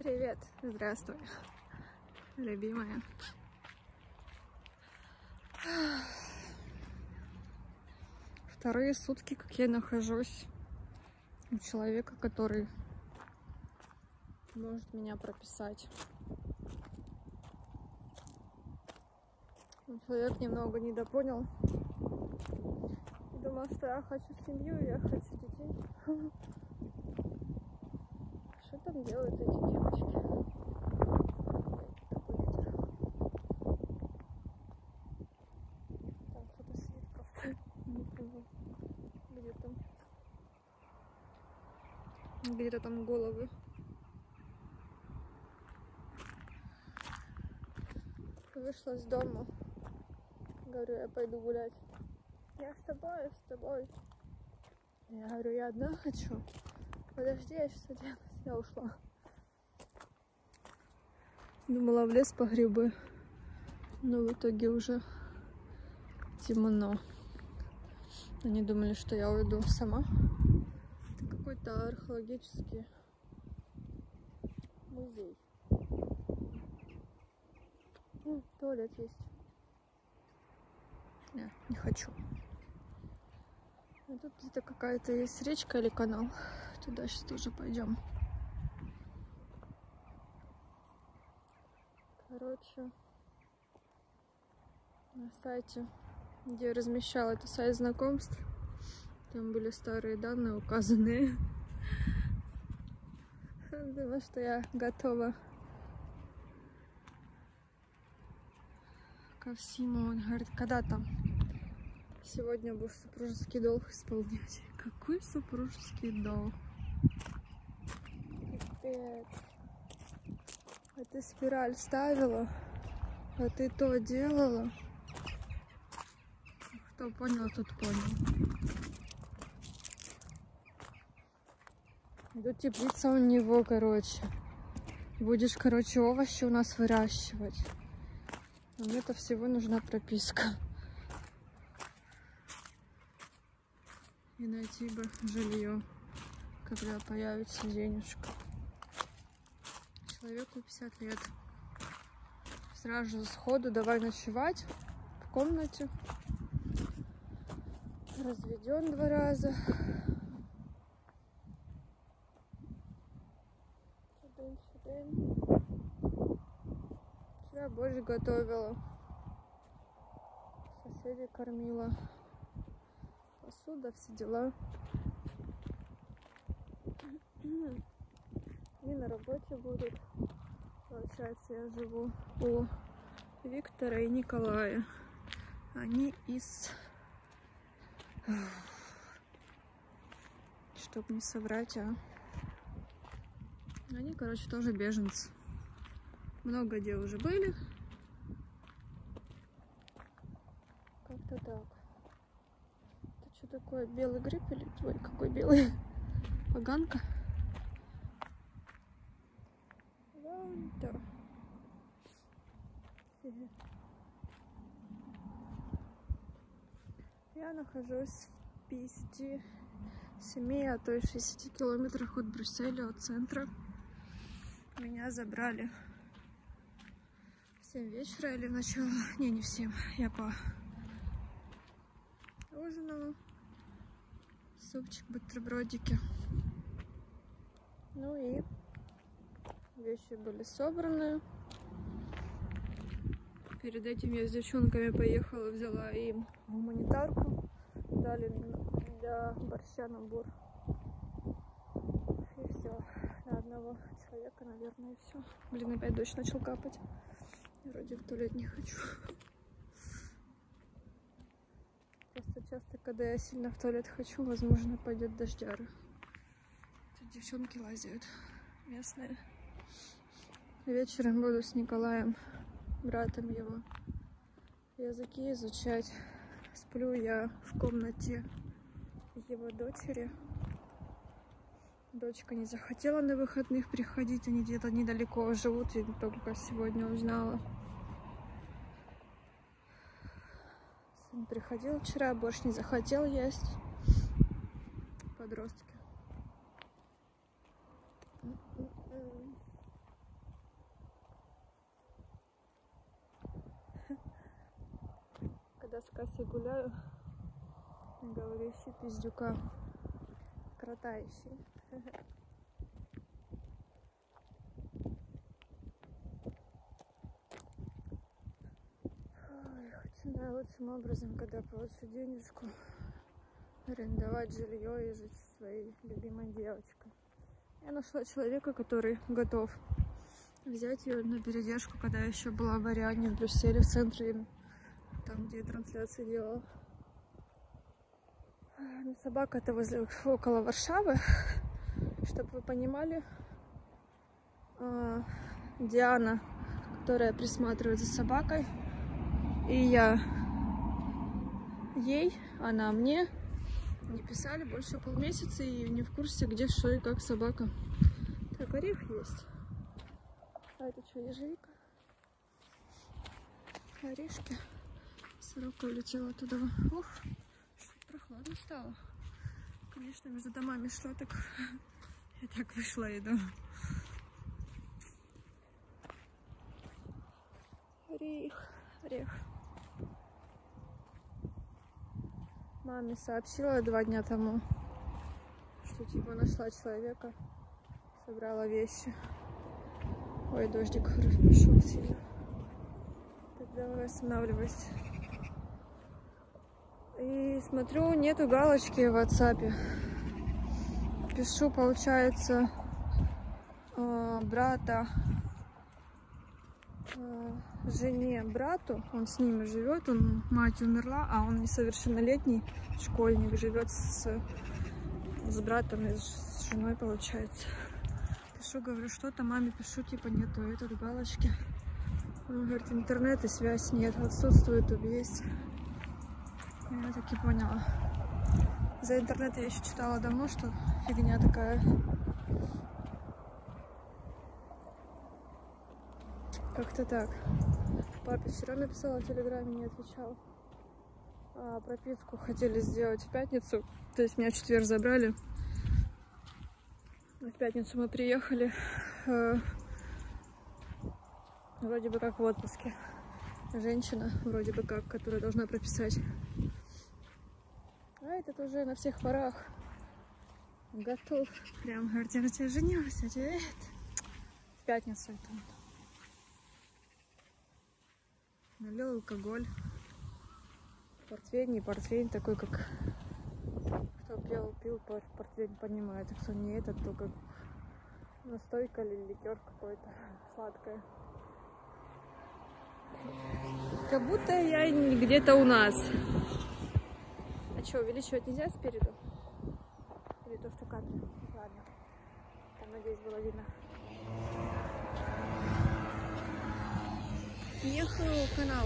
Привет, здравствуй, любимая. Вторые сутки, как я нахожусь у человека, который может меня прописать. Человек немного недопонял. Думал, что я хочу семью, я хочу детей. Что там делают эти девочки? Такой ветер. Там кто-то сидит просто. Не пойму. Где-то там головы. Вышла из дома. Говорю, я пойду гулять. Я с тобой. Я говорю, я одна хочу. Подожди, я сейчас оденусь. Я ушла. Думала в лес по грибы. Но в итоге уже темно. Они думали, что я уйду сама. Это какой-то археологический музей. Туалет есть. Не хочу. А тут где-то какая-то есть речка или канал. Туда сейчас тоже пойдем. Короче, на сайте, где я размещала это сайт знакомств, там были старые данные указанные. Думаю, что я готова ко всему. Он говорит, когда там? Сегодня будешь супружеский долг исполнять. Какой супружеский долг? Пипец. А ты спираль ставила? А ты то делала? Кто понял, тот понял. Идут теплица у него, короче. Будешь, короче, овощи у нас выращивать. А мне-то всего нужна прописка. И найти бы жилье, когда появится денежка. Человеку 50 лет. Сразу же сходу давай ночевать в комнате. Разведен 2 раза. Вчера борщ готовила. Соседей кормила. Посуда, все дела. И на работе будут. Получается, я живу у Виктора и Николая. Они из... Чтоб не соврать, Они, короче, тоже беженцы. Много где уже были. Как-то так. Это что такое? Белый гриб или твой? Какой белый? Поганка? Да. Я нахожусь в 57, а то и 60 километрах от Брюсселя, от центра. Меня забрали в 7 вечера или в начало. Не в 7. Я поужинала. Супчик, бутербродики. Ну и вещи были собраны. Перед этим я с девчонками поехала, взяла им гуманитарку. Дали для борща набор. И все. На одного человека, наверное, и все. Блин, опять дождь начал капать. Вроде в туалет не хочу. Просто часто, когда я сильно в туалет хочу, возможно, пойдет дождяра. Тут девчонки лазят местные. Вечером буду с Николаем, братом его, языки изучать. Сплю я в комнате его дочери. Дочка не захотела на выходных приходить, они где-то недалеко живут, и только сегодня узнала. Сын приходил вчера, борщ не захотел есть. Подростки. с Касей гуляю. Говорю, ищи пиздюка. Крота ищи. Хочу наилучшим образом, когда получу денежку, арендовать жилье и жить со своей любимой девочкой. Я нашла человека, который готов взять ее на передержку, когда я еще была в Ариане, в Брюсселе, в центре, там, где я трансляции делала. Но собака это около Варшавы, чтобы вы понимали. Диана, которая присматривает за собакой, и я ей, она мне, не писали больше полмесяца и не в курсе, где, что и как собака. Так, орех есть. А это что, ежевика? Орешки. Сорока улетела туда. Ух, что-то прохладно стало. Конечно, между домами шла, так я так вышла и иду. Орех. Маме сообщила 2 дня тому, что типа нашла человека, собрала вещи. Ой, дождик пошел сильно. Так, давай останавливайся. И смотрю, нету галочки в WhatsApp. Пишу, получается, брата, жене, брату, он с ними живет, мать умерла, а он несовершеннолетний школьник, живет с братом и с женой, получается. Пишу, говорю, что-то маме, пишу, типа нету этой галочки. Он говорит, интернет и связь нет, отсутствует, есть. Я таки поняла. За интернет я еще читала давно, что фигня такая. Как-то так. Папе вчера написала в Телеграме, не отвечал. А прописку хотели сделать в пятницу. То есть меня в четверг забрали. В пятницу мы приехали. Вроде бы как в отпуске. Женщина, вроде бы как, которая должна прописать. А этот уже на всех парах. Готов. Прям говорит, я на тебя женюсь. В пятницу это. Налил алкоголь. Портвейн, не портвейн, такой как... Кто пил портвейн, понимает. А кто не этот, то как настойка или ликер какой-то сладкое. Как будто я где-то у нас. А что, увеличивать нельзя спереду? Или то, что капли? Ладно. Там, надеюсь, было видно. Ехал канал.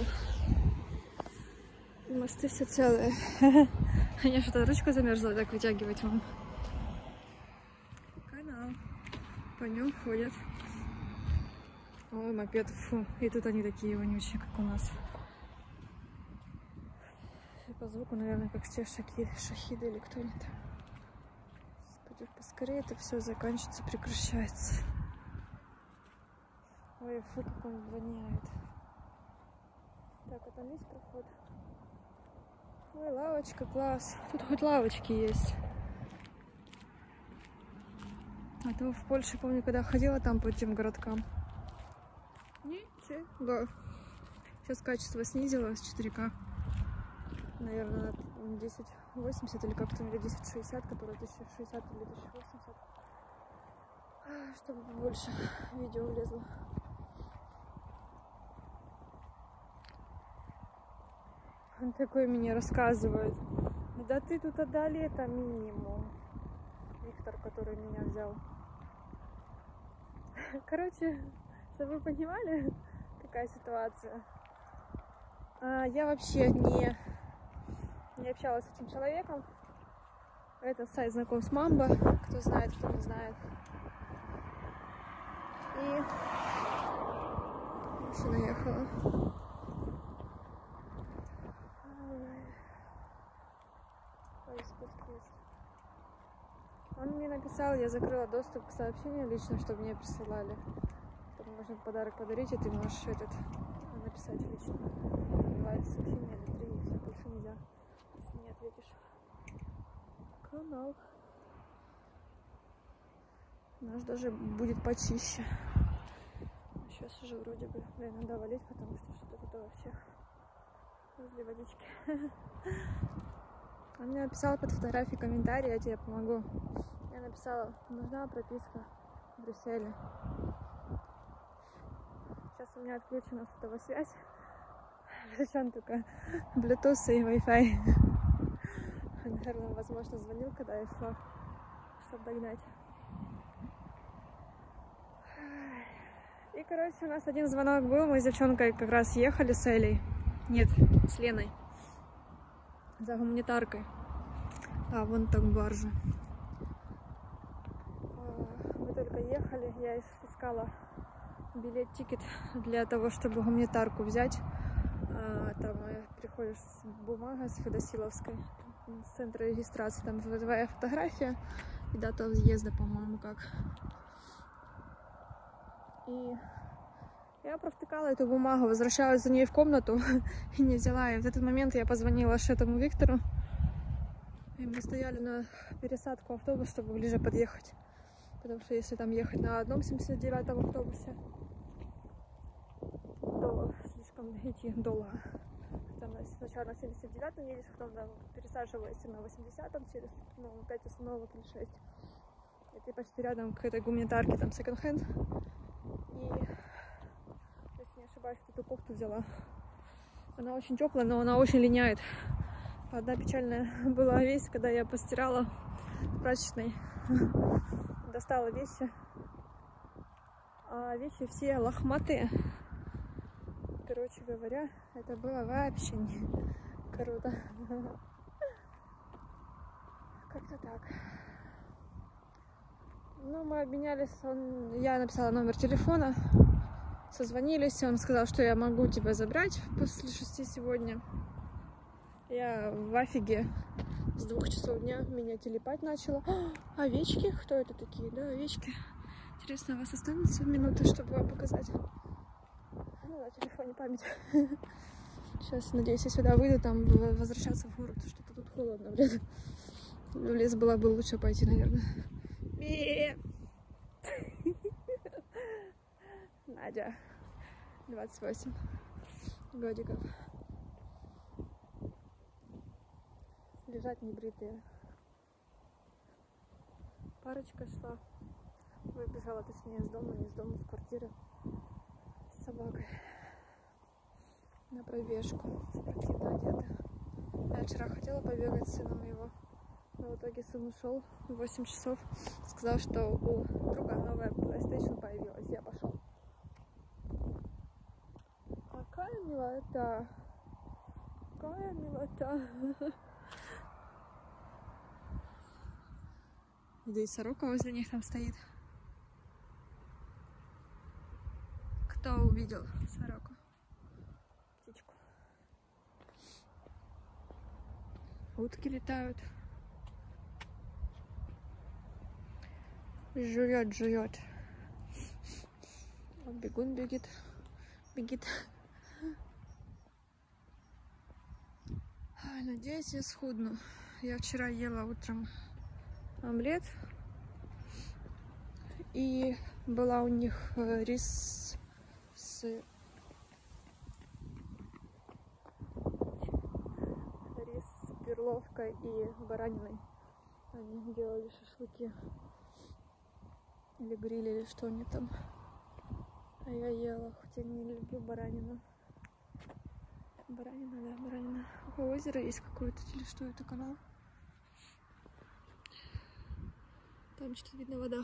Мосты все целые. Я что-то ручку замерзла, так вытягивать вам. Канал. По нем ходят. Ой, мопед, фу. И тут они такие вонючие, как у нас. И по звуку, наверное, как те шахиды или кто-нибудь. Господи, поскорее это все заканчивается, прекращается. Ой, фу, как он воняет. Так, а там есть проход? Ой, лавочка, класс. Тут хоть лавочки есть. А то в Польше, помню, когда ходила там по этим городкам. Ничего. Сейчас качество снизилось с 4К. Наверное, на 1080 или как-то, или 1060, который 1060 или 1080. Чтобы больше видео влезло. Он такой мне рассказывает. Да ты тут отдали это минимум. Виктор, который меня взял. Короче, чтобы вы понимали, какая ситуация. Я вообще не общалась с этим человеком. Это сайт знакомств Мамба. Кто знает, кто не знает. И машина ехала. Спуск есть. Он мне написал, я закрыла доступ к сообщению лично, чтобы мне присылали. Чтобы можно подарок подарить, и ты можешь написать лично. 2 сообщения или 3, и все, больше нельзя, если не ответишь. Канал. Наш даже будет почище. Сейчас уже вроде бы, блин, надо валить, потому что что-то тут во всех возле водички. Он мне написал под фотографией комментарий, я тебе помогу. Я написала, нужна прописка в Брюсселе. Сейчас у меня отключена сотовая связь. Причем только Bluetooth и Wi-Fi. Наверное, возможно, звонил, когда я шла, чтобы догнать. И, короче, у нас один звонок был. Мы с девчонкой как раз ехали с Элей. Нет, с Леной. За гуманитаркой. А, вон так баржа. Мы только ехали. Я искала билет-тикет для того, чтобы гуманитарку взять. Там приходишь с бумагой, с Федосиловской, с центра регистрации. Там твоя фотография и дата въезда, по-моему, как. И я провтыкала эту бумагу, возвращалась за ней в комнату и не взяла. И в этот момент я позвонила этому Виктору. И мы стояли на пересадку автобуса, чтобы ближе подъехать. Потому что если там ехать на одном 79-м автобусе, то слишком идти долго. Там сначала на 79-м едешь, потом пересаживаешься на 80-м через 5 остановок или 6. И ты почти рядом к этой гуманитарке, там секонд-хенд. И, если не ошибаюсь, эту кофту взяла. Она очень теплая, но она очень линяет. Одна печальная была вещь, когда я постирала в прачечной. Достала вещи. А вещи все лохматые. Короче говоря, это было вообще не круто. Как-то так. Ну, мы обменялись, я написала номер телефона, созвонились, он сказал, что я могу тебя забрать после 6 сегодня. Я в офиге с 2 часов дня, меня телепать начала. Овечки? Кто это такие? Да, овечки. Интересно, у вас останется минута, чтобы вам показать? Ну, на телефоне память. Сейчас, надеюсь, я сюда выйду, там возвращаться в город. Что-то тут холодно, блин. В лес было бы лучше пойти, наверное. Надя, 28 годиков. Лежат небритые. Парочка шла. Выбежала, точнее, из дома, не из дома, с квартиры. С собакой. На пробежку. Спортивно одета. Я вчера хотела побегать с сыном его. Но в итоге сын ушел в 8 часов. Сказал, что у друга новая PlayStation появилась. Я пошел. Какая милота. Какая милота. Да и сорока возле них там стоит. Кто увидел сороку? Птичку. Утки летают. Жует, жует. Бегун бегит. Бегит. Надеюсь, я схудну. Я вчера ела утром омлет. И была у них рис с перловкой и бараниной. Они делали шашлыки. Или гриль, или что они там. А я ела, хотя не люблю баранину. Баранина, да, баранина. Озеро есть какое-то, или что это, канал? Там что-то видно вода.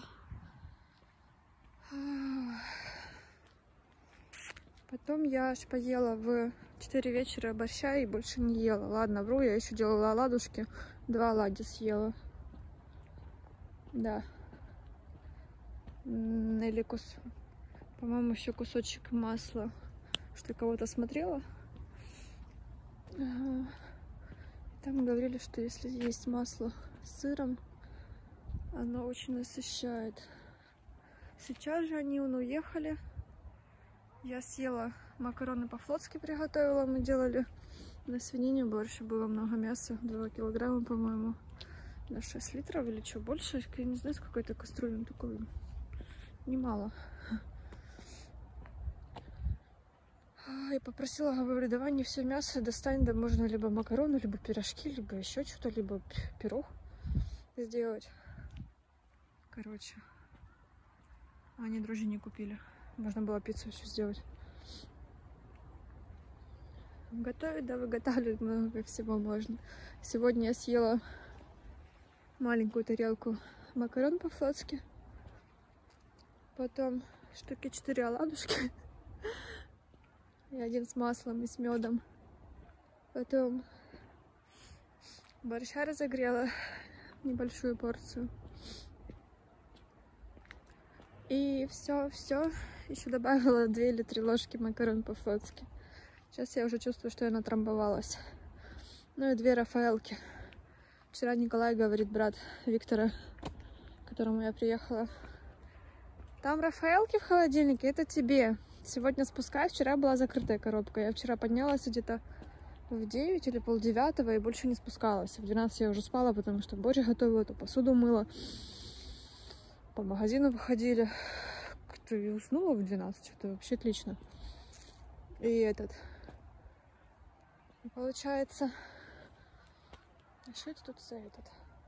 Потом я аж поела в 4 вечера борща и больше не ела. Ладно, вру, я еще делала оладушки. 2 оладья съела. Да. Или по-моему, еще кусочек масла. Что я кого-то смотрела. Там говорили, что если есть масло с сыром, оно очень насыщает. Сейчас же они уехали. Я съела макароны по-флотски, приготовила. Мы делали На свинине больше было много мяса, 2 килограмма, по-моему, на 6 литров или что, больше, я не знаю, с какой-то кастрюлей, такой немало. И попросила, говорю, давай не все мясо достань, да можно либо макароны, либо пирожки, либо еще что-то, либо пирог сделать. Короче, они дрожжи не купили, можно было пиццу еще сделать. Готовить, да, выготавливать много всего можно. Сегодня я съела маленькую тарелку макарон по-флотски. Потом штуки 4 оладушки. И 1 с маслом и с медом. Потом борща разогрела, небольшую порцию. И все. Еще добавила 2 или 3 ложки макарон по-флотски. Сейчас я уже чувствую, что я натрамбовалась. Ну и 2 рафаэлки. Вчера Николай, говорит, брат Виктора, к которому я приехала. Там рафаэлки в холодильнике, это тебе. Сегодня спускаюсь, вчера была закрытая коробка. Я вчера поднялась где-то в 9 или полдевятого и больше не спускалась. В 12 я уже спала, потому что борщ готовила, то посуду мыла. По магазину выходили. Как-то и уснула в 12, что-то вообще отлично. И И получается... А что это тут за этот?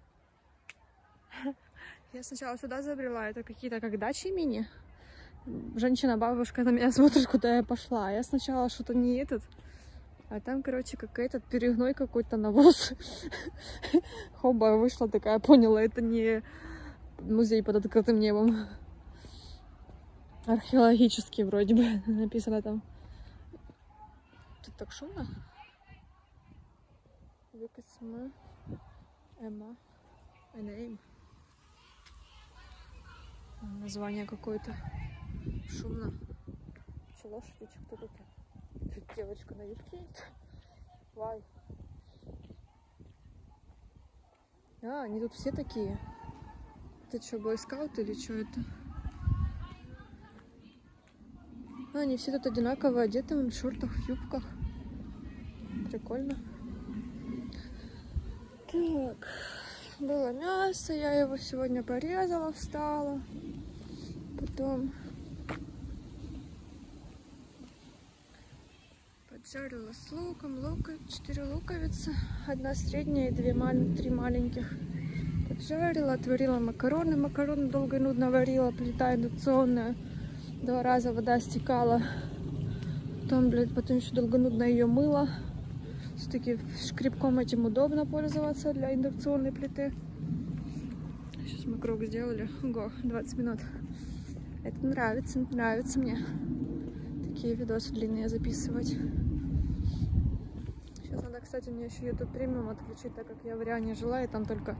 Я сначала сюда забрела, это какие-то как дачи мини. Женщина-бабушка на меня смотрит, куда я пошла. Я сначала что-то не этот, а там, короче, как этот перегной какой-то навоз. Хоба, вышла такая, поняла, это не музей под открытым небом. Археологический вроде бы написано там. Тут так шумно. Викасма, Эмма, Энейм. Название какое-то. Шумно. Че, лошади, кто тут? Тут девочка на юбке есть. Вай. А, они тут все такие. Это что, бойскаут или что это? А, они все тут одинаково одеты, в шортах, в юбках. Прикольно. Так, было мясо, я его сегодня порезала, встала. Потом поджарила с луком, 4 луковицы, 1 средняя и 3 маленьких. Поджарила, отварила макароны. Макароны долго и нудно варила, плита индукционная. 2 раза вода стекала. Потом еще долго нудно ее мыла. Все-таки шкребком этим удобно пользоваться для индукционной плиты. Сейчас мы круг сделали. Ого, 20 минут. Это нравится мне. Такие видосы длинные записывать. Сейчас надо, кстати, мне еще YouTube премиум отключить, так как я в Риане жила, и там только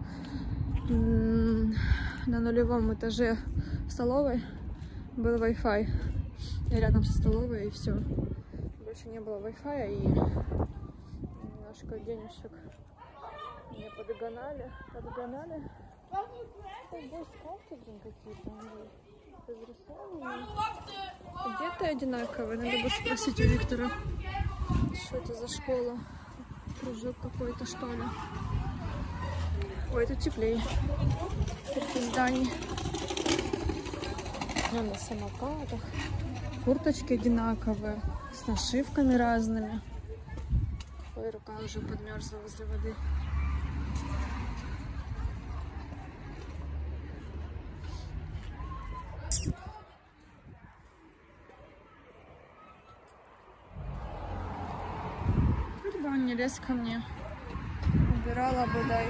на 0-м этаже в столовой был Wi-Fi. И рядом со столовой, и все. Больше не было Wi-Fi, и немножко денежек мне подгоняли. Скауты, блин, какие-то разрисованные. Где-то одинаковые. Надо бы спросить у Виктора, что это за школа. Кружок какой-то, что ли. Ой, тут теплее. Таких зданий. На самокатах. Курточки одинаковые. С нашивками разными. Ой, рука уже подмерзла возле воды. Хоть бы он не лез ко мне. Убирала бы, дай.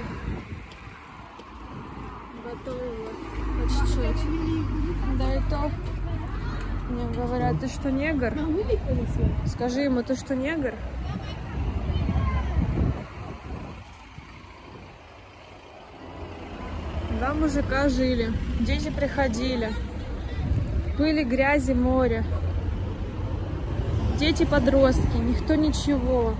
Готовила по чуть-чуть. Да и то. Мне говорят, ты что, негр? Скажи ему, ты что, негр? Два мужика жили, дети приходили. Пыли, грязи, море. Дети-подростки, никто ничего.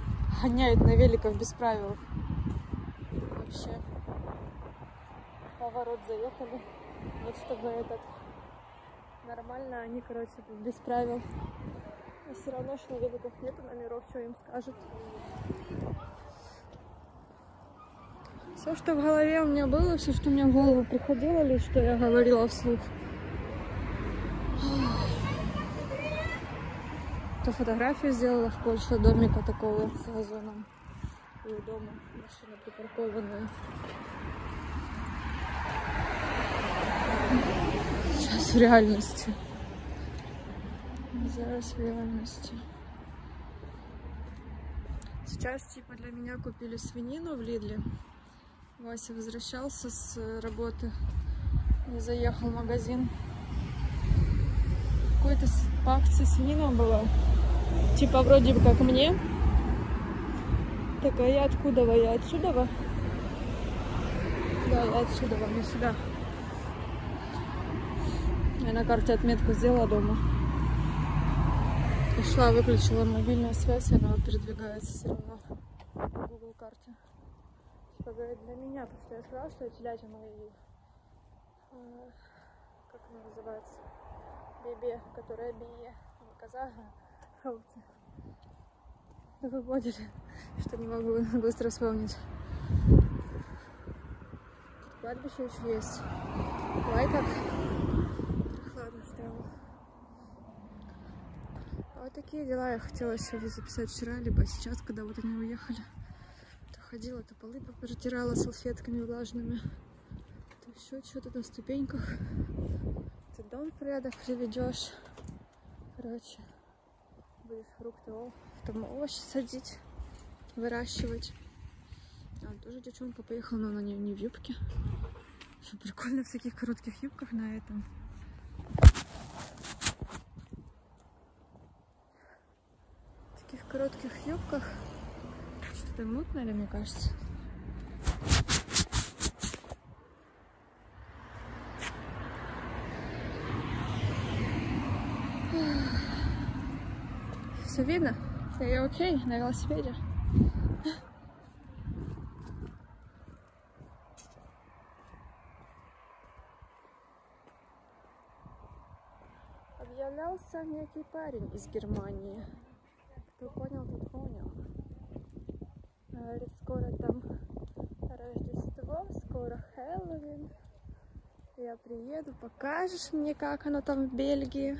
Гоняют на великах без правил. Вообще. поворот заехали. Вот чтобы этот нормально, они, короче, без правил. А все равно, что на великах нету номеров, что им скажут. Все, что в голове у меня было, все, что мне в голову приходило, или что я говорила вслух. То фотографию сделала в Польше домика такого с газоном. И у дома машина припаркованная. Сейчас в реальности. Зараз в реальности. Сейчас типа для меня купили свинину в Лидле. Вася возвращался с работы и заехал в магазин. Какой-то по акции свинина была. Типа вроде бы как мне. Так, а я откуда? Я отсюда? Да, я отсюда, не сюда. Я на карте отметку сделала дома. Ушла, выключила мобильную связь, и она передвигается все равно в Google карте. Типа говорит для меня, потому что я сказала, что я телятину и как она называется? Бебе, которая бие, не коза, а овцы. Ну вы поняли, что не могу быстро вспомнить. Кладбище еще есть. Ой, как прохладно стало. Вот такие дела я хотела сегодня записать вчера, либо сейчас, когда вот они уехали. То ходила, то полы протирала салфетками влажными, то еще что-то на ступеньках. Ты дом в порядок приведешь. Короче, будешь фрукты, там овощи садить, выращивать. А тоже девчонка поехала, но она не в юбке. Что прикольно в таких коротких юбках на этом. В таких коротких юбках. Что-то мутно, или мне кажется? Все видно? Я окей, на велосипеде. Объявлялся некий парень из Германии. Кто понял, тот понял. Говорит, скоро там Рождество, скоро Хэллоуин. Я приеду, покажешь мне, как оно там в Бельгии.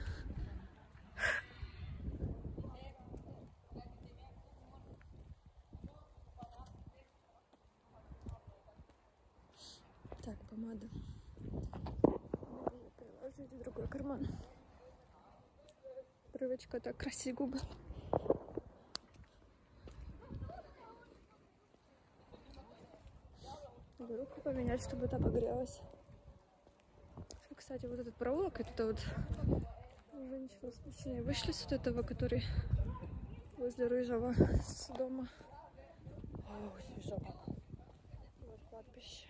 Так, помада. Надо ее приложить в другой карман. Привычка так красить губы. Надо руку поменять, чтобы та погрелась. Кстати, вот этот проулок, это вот женщина с мужчиной вышли с вот этого, который возле рыжего с дома. О, свежо как. Вот кладбище.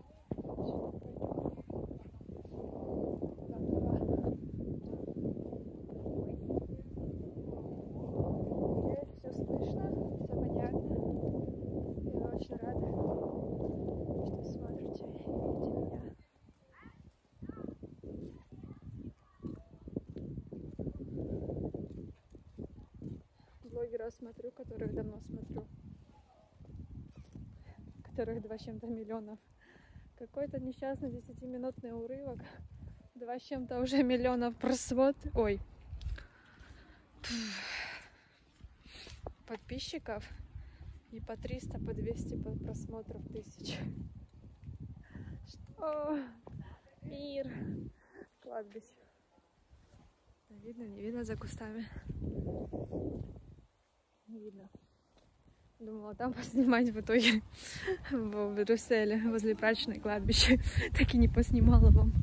Все слышно, все понятно. Я очень рада, что смотрите и видите меня. Блогеров смотрю, которых давно смотрю. Которых 2 с чем-то миллионов. Какой-то несчастный 10-минутный урывок. 2 с чем-то уже миллионов просмотров. Ой. Подписчиков. И по 300, по 200 просмотров тысяч. Что? Мир. Кладбище. Видно, не видно за кустами. Не видно. Думала там поснимать, в итоге в Брюсселе, возле прачечной кладбища. Так и не поснимала вам.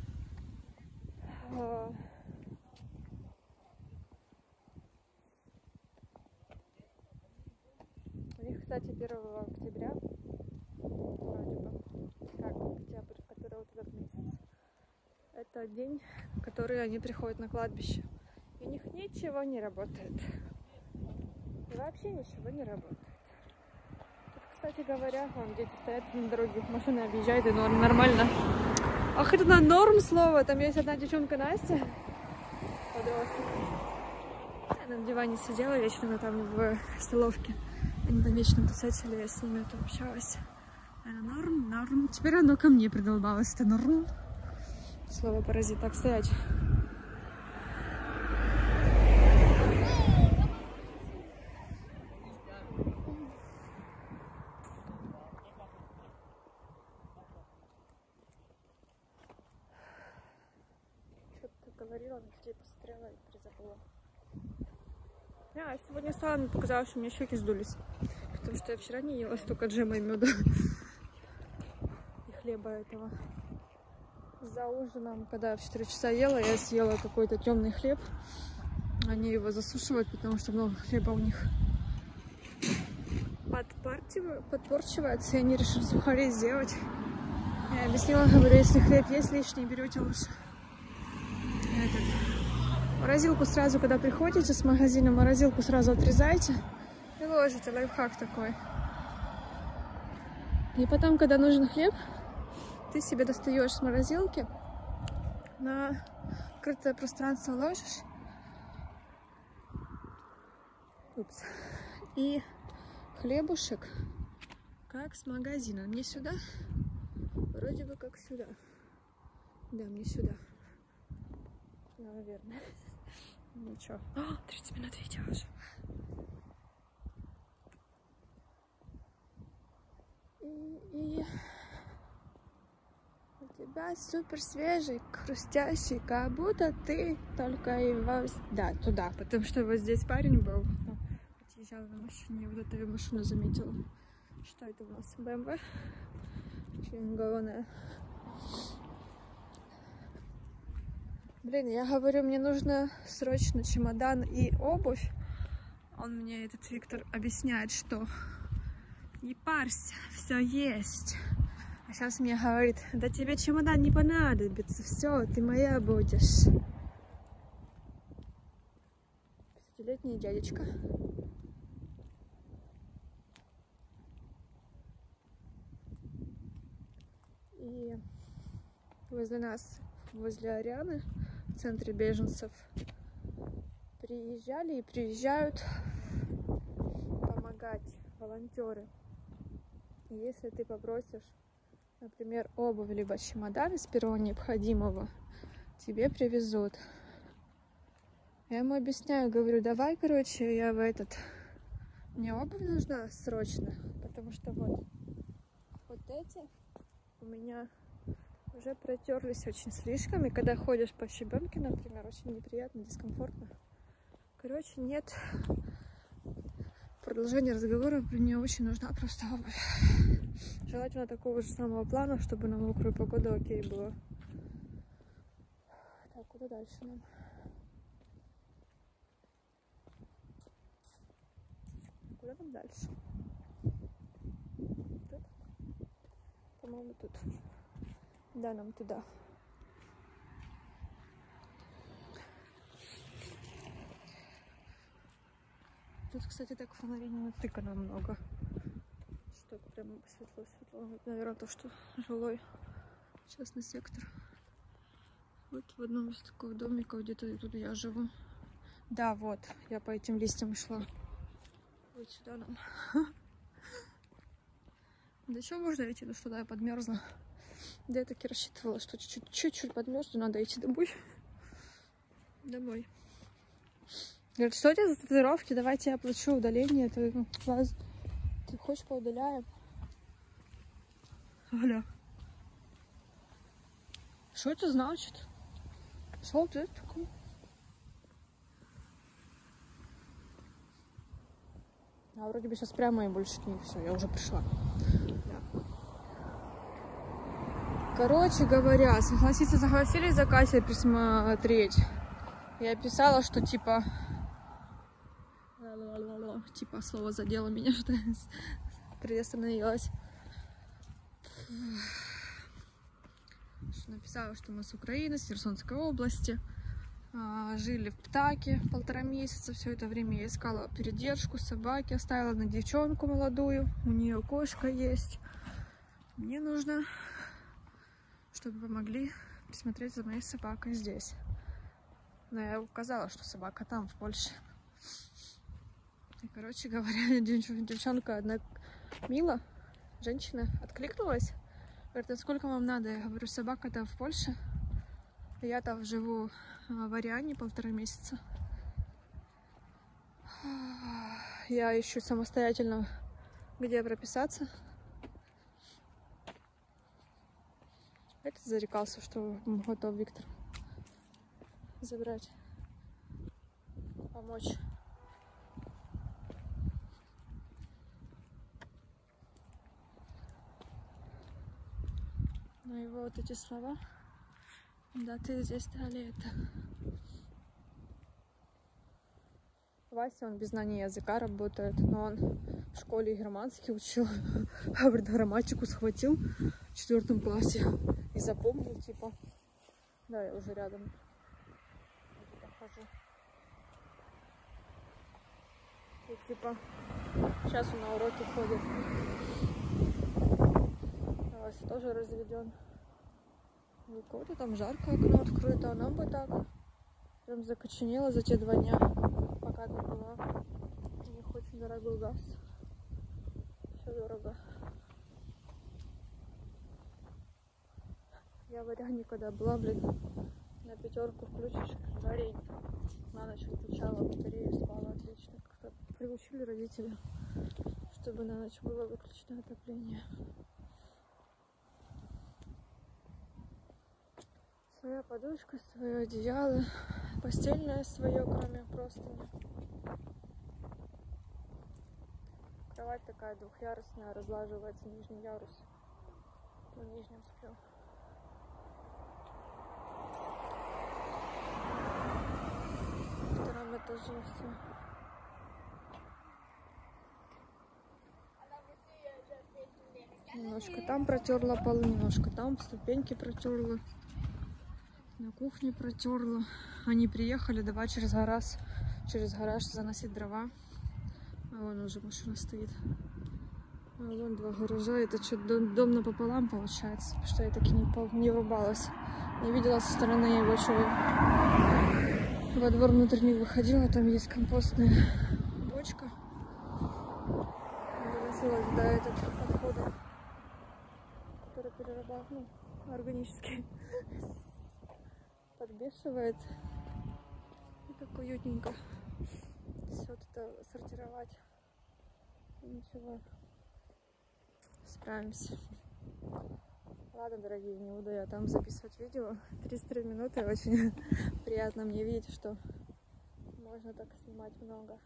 У них, кстати, 1 октября, вроде бы, как октябрь, который вот этот месяц, это день, в который они приходят на кладбище. И у них ничего не работает. И вообще ничего не работает. Тут, кстати говоря, вон дети стоят на дороге, их машины объезжают, и нормально. Ах, это на норм слово. Там есть одна девчонка Настя, подросток. Она на диване сидела вечно там в столовке. Они там вечно тусачили, я с ними тут общалась. Это норм, норм. Теперь оно ко мне придолбалось. Это норм. Слово паразит. Так, стоять. Что-то говорила, на людей посмотрела и призабыла. Сегодня встала, мне показалось, что у меня щеки сдулись. Потому что я вчера не ела столько джема и меда. И хлеба этого. За ужином, когда я в 4 часа ела, я съела какой-то темный хлеб. Они его засушивают, потому что много хлеба у них подпорчивается. И они решили сухари сделать. Я объяснила, говорю, если хлеб есть лишний, берете лучше морозилку сразу, когда приходите с магазина, морозилку сразу отрезайте и ложите. Лайфхак такой. И потом, когда нужен хлеб, ты себе достаешь с морозилки, на открытое пространство ложишь. Упс. И хлебушек, как с магазина. Мне сюда? Вроде бы как сюда. Да, мне сюда. Наверное. Ничего. 30 минут видео уже. И у тебя супер свежий, хрустящий, как будто ты только его... Да, туда, потому что вот здесь парень был. Отъезжал на машине, вот эту машину заметила. Что это у нас? БМВ? Чингоная. Блин, я говорю, мне нужно срочно чемодан и обувь. Он мне, этот Виктор, объясняет, что не парься, все есть. А сейчас мне говорит, да тебе чемодан не понадобится, все, ты моя будешь. 50-летний дядечка. И возле нас, возле Арианы, в центре беженцев, приезжали и приезжают помогать волонтеры. И если ты попросишь, например, обувь либо чемодан из первого необходимого, тебе привезут. Я ему объясняю, говорю, давай, короче, я в этот... Мне обувь нужна срочно, потому что вот эти у меня уже протерлись очень слишком, и когда ходишь по щебенке, например, очень неприятно, дискомфортно. Короче, нет продолжения разговора, мне очень нужна просто обувь. Желательно такого же самого плана, чтобы на мокрую погоду окей было. Так, куда дальше нам? Куда нам дальше? Тут? По-моему, тут. Да, нам туда. Тут, кстати, так фонари не натыкано много. Что-то прям светло-светло. Вот, наверное, то, что жилой частный сектор. Вот в одном из таких домиков, где-то тут я живу. Да, вот, я по этим листьям шла. Вот сюда нам. Да что можно идти? Ну что, да, я подмерзла. Да, я таки рассчитывала, что чуть-чуть подмерзну, надо идти домой. Домой. Говорит, что у тебя за татуировки? Давайте я оплачу удаление. Ты хочешь, поудаляем? Аля. Что это значит? Что это такое? А вроде бы сейчас прямо и больше к ней. Все, я уже пришла. Да. Короче говоря, согласились за Катей присмотреть. Я писала, что типа слово задело меня, что я приостановилась. Написала, что мы с Украины, с Херсонской области. Жили в Птаке 1,5 месяца. Все это время я искала передержку собаки, оставила на девчонку молодую. У нее кошка есть. Мне нужно, чтобы помогли присмотреть за моей собакой здесь. Но я указала, что собака там, в Польше. И, короче говоря, девчонка одна, Мила, женщина, откликнулась. Говорит, а сколько вам надо? Я говорю, собака-то в Польше. Я там живу в Ариане 1,5 месяца. Я ищу самостоятельно, где прописаться. Этот зарекался, что готов Виктор забрать, помочь. Но его вот эти слова, да, ты здесь туалета. Вася, он без знания языка работает, но он в школе германский учил, говорит, грамматику схватил в 4 классе и запомнил, типа. Да, я уже рядом хожу. И типа, сейчас он на уроки ходит. Вася тоже разведен. У кого-то там жарко, окно открыто, а нам бы так прям закоченело за те 2 дня, пока тут была. У них очень дорогой газ. Все дорого. Я в Ариане, когда была, блин, на 5 включишь, жарень. На ночь выключала батарею, спала отлично. Как-то приучили родители, чтобы на ночь было выключено отопление. Своя подушка, свое одеяло, постельное свое, кроме простыни. Кровать такая двухъярусная, разлаживается нижний ярус. На нижнем сплю. На 2 этаже все. Немножко там протерла полы, немножко там ступеньки протерла. На кухне протерла. Они приехали, давай через гараж заносить дрова. А вон уже машина стоит. А вон 2 гаража. Это что-то дом напополам получается. Потому что я таки не врубалась. Не видела со стороны его, что я во двор внутрь не выходила. Там есть компостная бочка. Доносилась до этого подхода, который перерабатывает, органический. Подбешивает. И как уютненько. Все это сортировать. И ничего. Справимся. Ладно, дорогие, не буду я там записывать видео. 33 минуты. Очень приятно мне видеть, что можно так снимать много.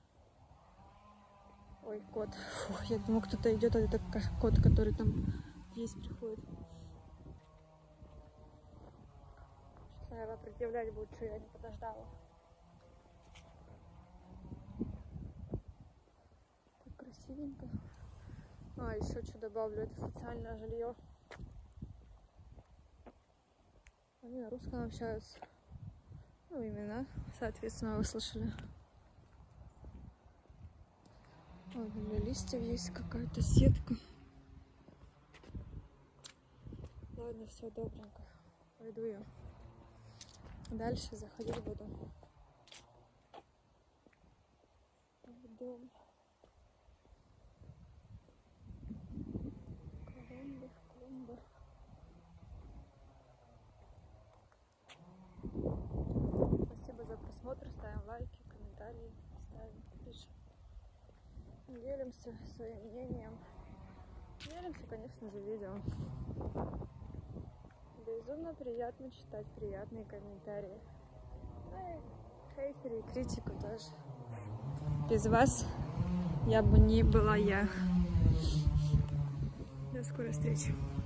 Ой, кот. Фух, я думаю, кто-то идет, а это кот, который там есть, приходит. Наверное, предъявлять будет, что я не подождала. Так красивенько. А, еще что добавлю, это социальное жилье. Они на русском общаются. Ну, имена, соответственно, вы слышали. Вот, для листьев есть какая-то сетка. Ладно, все добренько. Пойду я. Дальше заходить буду в дом. Клумбы. Спасибо за просмотр. Ставим лайки, комментарии, пишем. Делимся своим мнением. Делимся, конечно же, видео. Безумно приятно читать приятные комментарии. Ну и хейтеры, и критику тоже. Без вас я бы не была я. До скорой встречи.